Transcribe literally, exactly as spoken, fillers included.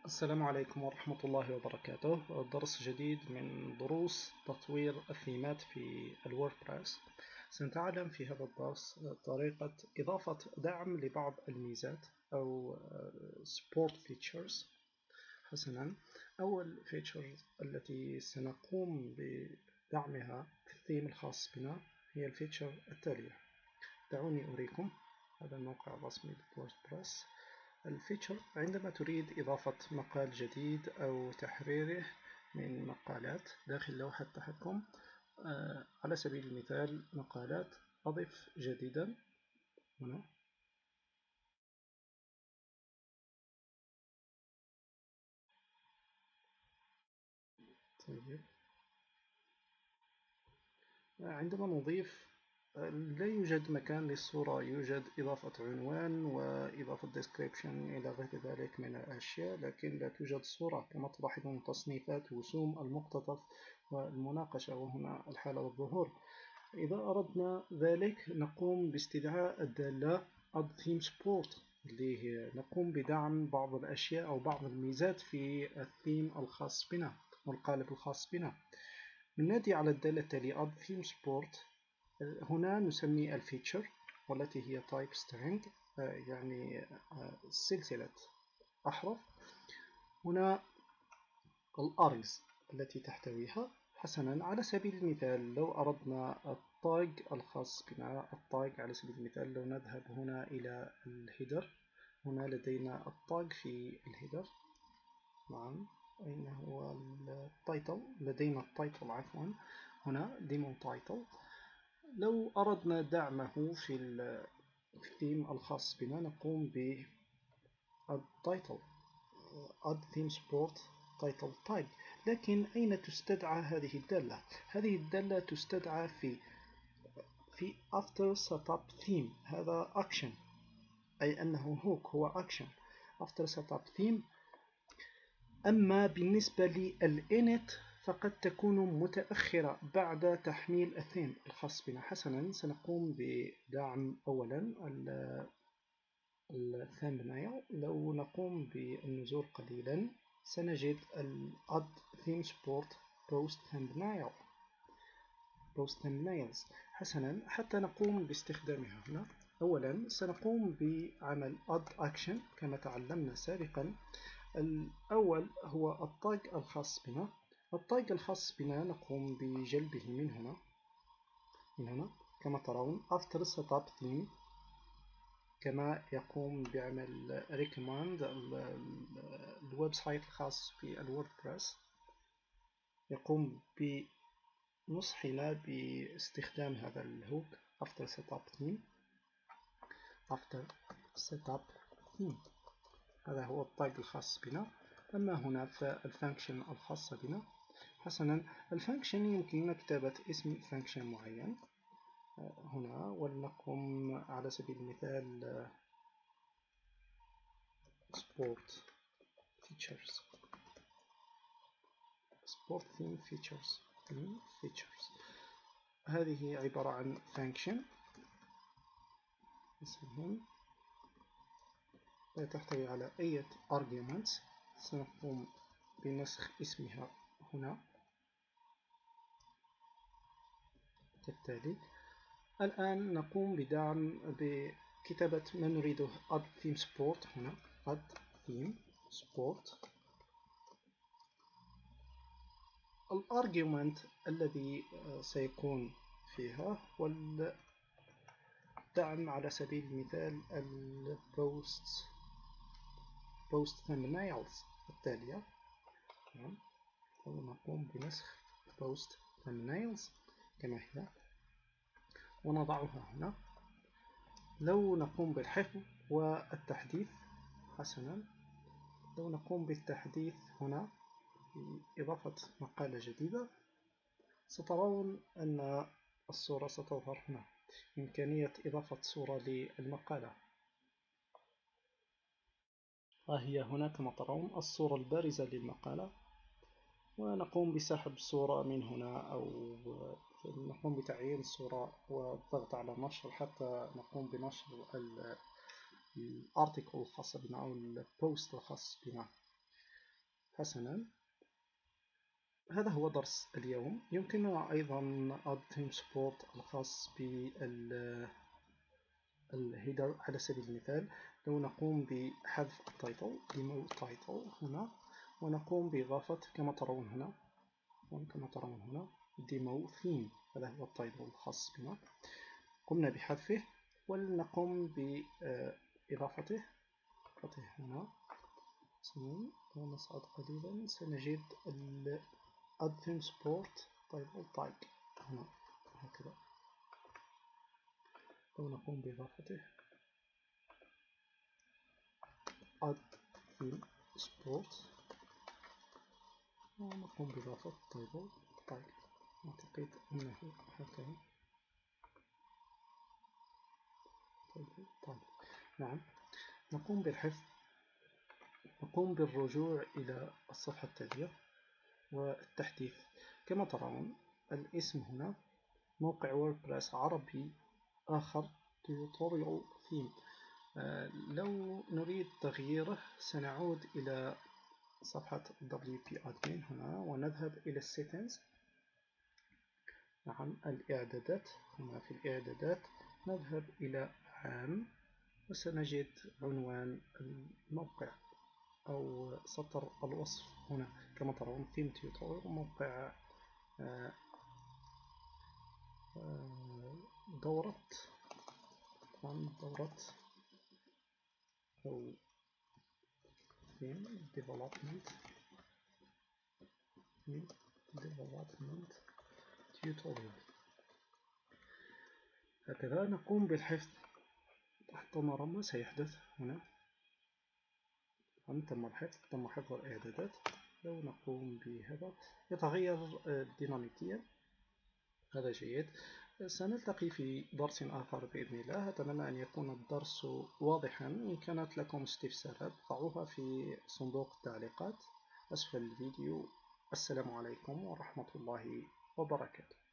السلام عليكم ورحمة الله وبركاته. درس جديد من دروس تطوير الثيمات في الووردبريس. سنتعلم في هذا الدرس طريقة إضافة دعم لبعض الميزات أو support features. حسنا، أول feature التي سنقوم بدعمها في الثيم الخاص بنا هي الفيتشر التالية. دعوني أريكم. هذا الموقع الرسمي للووردبريس. الفيتشر عندما تريد إضافة مقال جديد أو تحريره من مقالات داخل لوحة التحكم. آه على سبيل المثال مقالات، أضف جديدا هنا. طيب، عندما نضيف لا يوجد مكان للصورة، يوجد إضافة عنوان وإضافة description إلى غير ذلك من الأشياء، لكن لا توجد صورة. كما تلاحظون تصنيفات رسوم المقتطف والمناقشة، وهنا الحالة والظهور. إذا أردنا ذلك نقوم باستدعاء الدالة add theme support اللي هي نقوم بدعم بعض الأشياء أو بعض الميزات في الثيم الخاص بنا والقالب الخاص بنا. ننادي على الدالة التالية add theme support. هنا نسمي الفيتشر والتي هي type string، يعني سلسلة أحرف. هنا الأريز التي تحتويها. حسنا، على سبيل المثال لو أردنا التاج الخاص بنا، التاج على سبيل المثال لو نذهب هنا إلى الهيدر، هنا لدينا التاج في الهيدر. نعم، أين هو التايتل؟ لدينا التايتل عفوا، هنا ديمو تايتل. لو أردنا دعمه في الثيم الخاص بنا نقوم ب التايتل add theme support title tag. لكن أين تستدعى هذه الدالة؟ هذه الدالة تستدعى في في after setup theme. هذا action، أي أنه hook هو action after setup theme. أما بالنسبة للinit فقد تكون متأخرة بعد تحميل الثيم الخاص بنا. حسنا، سنقوم بدعم أولا الثامبنايل. لو نقوم بالنزول قليلا سنجد ال add theme support post thumbnail post thumbnails. حسنا، حتى نقوم باستخدامها هنا أولا سنقوم بعمل add action كما تعلمنا سابقا. الأول هو التاج الخاص بنا. التاج الخاص بنا نقوم بجلبه من هنا من هنا كما ترون after setup theme. كما يقوم بعمل recommend الويب سايت الخاص بالووردبريس، يقوم بنصحنا باستخدام هذا الهوك after setup theme after setup theme. هذا هو التاج الخاص بنا. أما هنا فالفانكشن الخاصة بنا. حسنا، الفانكشن يمكننا كتابة اسم فانكشن معين هنا، ولنقوم على سبيل المثال support features support theme features theme features. هذه عبارة عن function لا تحتوي على أي arguments. سنقوم بنسخ اسمها هنا كالتالي. الآن نقوم بدعم بكتابة ما نريده add theme support. هنا add theme support. الارجيومنت الذي سيكون فيها والدعم على سبيل المثال البوست بوست thumbnails التالية. نعم، ونقوم بنسخ بوست thumbnails كما هي ونضعها هنا. لو نقوم بالحفظ والتحديث. حسنا، لو نقوم بالتحديث هنا بإضافة مقالة جديدة سترون أن الصورة ستظهر هنا. إمكانية إضافة صورة للمقالة، وهي هنا كما ترون الصورة البارزة للمقالة. ونقوم بسحب صورة من هنا أو نقوم بتعيين الصورة والضغط على نشر حتى نقوم بنشر الارتيكل الخاص بنا أو البوست الخاص بنا. حسنا، هذا هو درس اليوم. يمكننا أيضا add theme support الخاص بالهيدر على سبيل المثال. لو نقوم بحذف التايتل remove title هنا، ونقوم بإضافة كما ترون هنا كما ترون هنا demo theme، هذا هو التايتل الخاص بنا، قمنا بحذفه ولنقوم بإضافته هنا. ونصعد قليلا سنجد ال add theme support title tag هنا هكذا. لو نقوم بإضافته add theme support ونقوم بإضافة title tag، أعتقد أنه هكذا title tag. نعم، نقوم بالحفظ، نقوم بالرجوع إلى الصفحة التالية والتحديث. كما ترون الاسم هنا موقع ووردبريس عربي آخر tutorial theme. آه لو نريد تغييره سنعود إلى صفحة دبليو بي admin هنا ونذهب إلى settings. نعم، الإعدادات هنا، في الإعدادات نذهب إلى عام وسنجد عنوان الموقع أو سطر الوصف هنا كما ترون theme tutorial موقع آه آه دورة دورة أو theme development development tutorial. هكذا نقوم بالحفظ تحت مرمى سيحدث هنا. تم الحفظ، تم حفظ الإعدادات. لو نقوم بهذا يتغير ديناميكيا، هذا جيد. سنلتقي في درس آخر بإذن الله. أتمنى أن يكون الدرس واضحا. إن كانت لكم استفسارات ضعوها في صندوق التعليقات أسفل الفيديو. السلام عليكم ورحمة الله وبركاته.